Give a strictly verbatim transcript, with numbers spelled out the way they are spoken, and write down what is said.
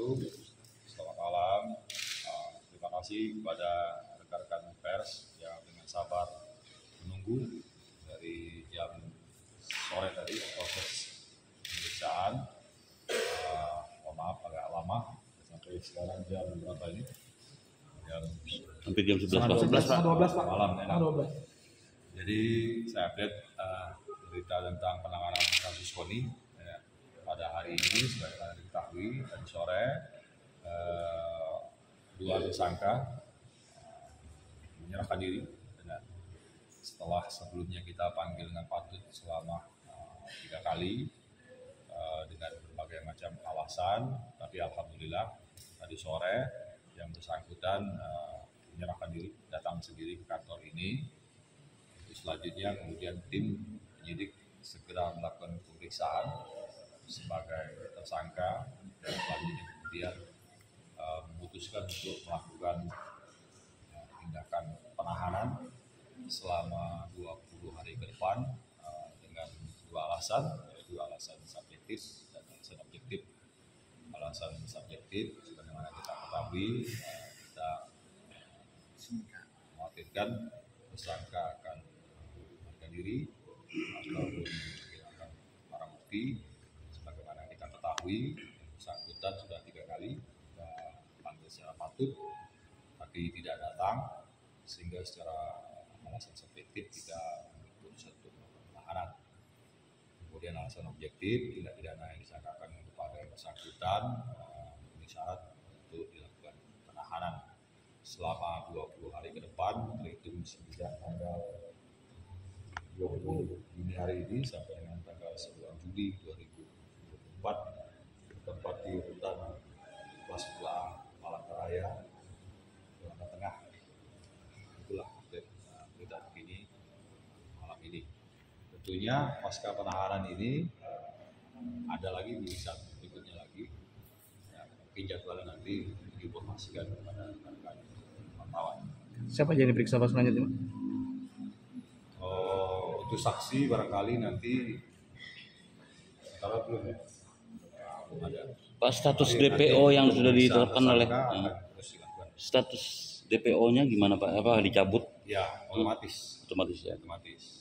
wabarakatuh. Selamat malam. Uh, terima kasih kepada rekan-rekan pers yang dengan sabar menunggu dari jam sore tadi proses pemeriksaan. Uh, oh maaf agak lama sampai sekarang jam berapa ini? Jam hampir jam sebelas dua belas Pak. malam. dua belas. Jadi saya update uh, berita tentang penanganan kasus KONI ya, pada hari ini sebagai diketahui tadi sore uh, dua tersangka uh, menyerahkan diri dan setelah sebelumnya kita panggil dengan patut selama uh, tiga kali uh, dengan berbagai macam alasan, tapi alhamdulillah tadi sore yang bersangkutan uh, menyerahkan diri, datang sendiri ke kantor ini. Selanjutnya kemudian tim penyidik segera melakukan pemeriksaan sebagai tersangka dan selanjutnya kemudian uh, memutuskan untuk melakukan uh, tindakan penahanan selama dua puluh hari ke depan uh, dengan dua alasan, yaitu alasan subjektif dan alasan objektif. Alasan subjektif sebagaimana kita ketahui uh, kita mengkhawatirkan tersangka akan diri ataupun menghilangkan barang bukti. Sebagaimana kita ketahui bersangkutan sudah tiga kali kita panggil secara patut tapi tidak datang, sehingga secara alasan subjektif kita memutuskan untuk melakukan penahanan. Kemudian alasan objektif, tindak pidana yang disangkakan kepada bersangkutan ini syarat untuk dilakukan penahanan selama dua puluh hari ke depan terhitung sejak tanggal dua puluh Juni hari ini sampai dengan tanggal sembilan Juli dua ribu dua puluh empat tempat di rutan kelas sebelah Palangkaraya, Jakarta Tengah. Itulah update uh, berita terkini malam ini. Tentunya pasca penahanan ini uh, ada lagi pemeriksaan berikutnya lagi. Ya, mungkin jadwalnya nanti diinformasikan kepada rekan-rekan wartawan. Siapa jadi periksa Pak selanjutnya? Itu saksi barangkali nanti sekarang belum ya? Ada. Pak, status D P O yang sudah ditetapkan oleh hmm, status D P O-nya gimana Pak? Apa dicabut? Ya, otomatis. Otomatis ya. Otomatis.